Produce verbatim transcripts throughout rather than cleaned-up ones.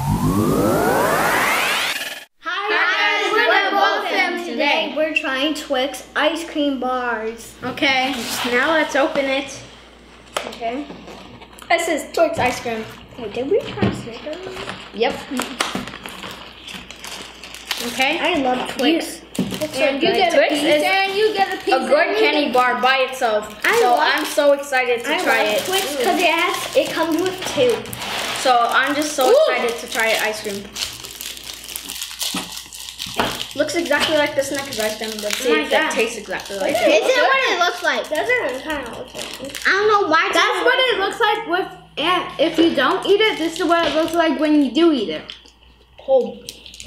Hi guys, we're Novoa. Today we're trying Twix ice cream bars. Okay, now let's open it. Okay. This is Twix ice cream. Wait, did we try Snickers? Yep. Okay. I love Twix. And you get Twix a piece, is and you get a piece. A good candy bar by itself. I so love, I'm so excited to I try love it. Twix because it has it comes with two. So I'm just so Ooh. excited to try ice cream. Looks exactly like the Snickers ice cream, but see if it tastes exactly like it. Isn't what it looks like? Doesn't it kind of look like it? I don't know why. That's what it looks like with, and if you don't eat it, this is what it looks like when you do eat it. Cold.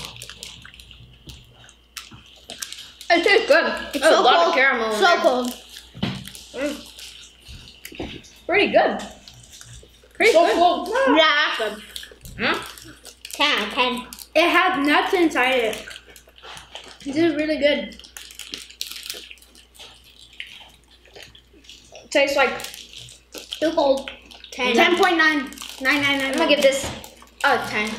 It tastes good. It's so a lot cold. of caramel. So cold. Mm. Pretty good. Pretty so good. Cold. Yeah. Good. Hmm? ten out of ten. It has nuts inside it. This is really good. It tastes like too cold. ten. ten point nine nine nine nine. I'm gonna give this a ten.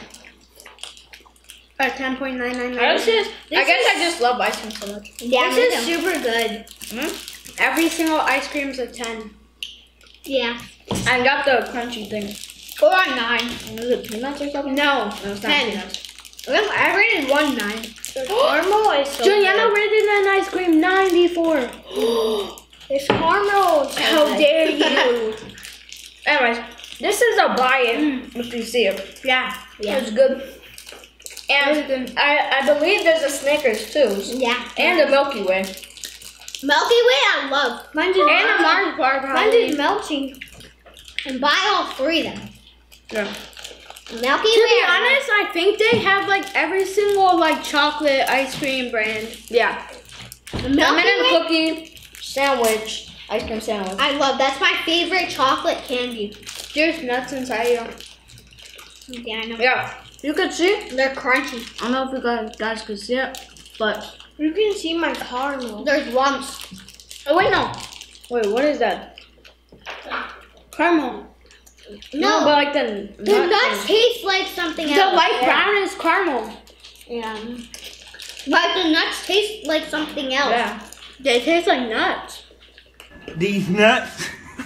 A ten point nine nine nine. I guess I just love ice cream so much. Yeah, this is super good. Mm-hmm. Every single ice cream is a ten. Yeah. I got the crunchy thing. Or a nine. Is it peanuts or something? No, no it's ten. Not peanuts. I rated one nine. The caramel is so Juliana good. rated an ice cream ninety-four. It's caramel. So How good. dare you? Anyways, this is a buy-in mm. if you see it. Yeah, yeah. It's good. And I, I believe there's a Snickers too. Yeah. And a Milky Way. Milky Way I love. Mine's just and a Mars bar probably. Mine's just melting. And buy all three then. Yeah. Milky to Way. To be honest, I think they have like every single like chocolate ice cream brand. Yeah. The Milky Lemon Way? cookie sandwich, ice cream sandwich. I love. That's my favorite chocolate candy. There's nuts inside you. Yeah, I know. Yeah. You can see. They're crunchy. I don't know if you guys, guys can see it, but you can see my caramel. There's lumps. Oh wait, no. Wait, what is that? Caramel. No, no but like the the nut nuts taste like something the else. The light yeah. brown is caramel. Yeah. But the nuts taste like something else. Yeah. They taste like nuts. These nuts.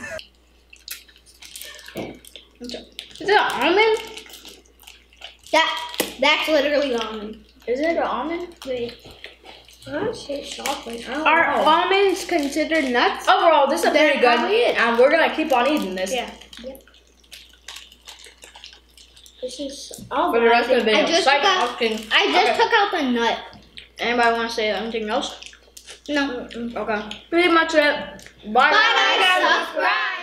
Is it an almond? That that's literally almond. Is it an almond? Wait. I don't say chocolate. I don't Are know. almonds considered nuts? Overall, this is very good. It. And we're gonna keep on eating this. Yeah. Yep. This is all For the rest of the video. I just, took out, I just okay. took out the nut. Anybody want to say anything else? No. Okay. Pretty much it. Bye, Bye guys. Subscribe.